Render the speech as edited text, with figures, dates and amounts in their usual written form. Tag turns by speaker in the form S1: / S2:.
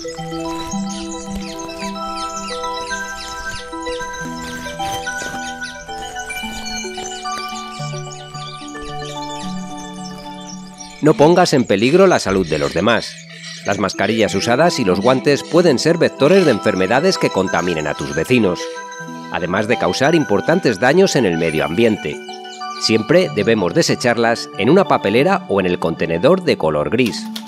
S1: No pongas en peligro la salud de los demás. Las mascarillas usadas y los guantes pueden ser vectores de enfermedades que contaminen a tus vecinos, además de causar importantes daños en el medio ambiente. Siempre debemos desecharlas en una papelera o en el contenedor de color gris.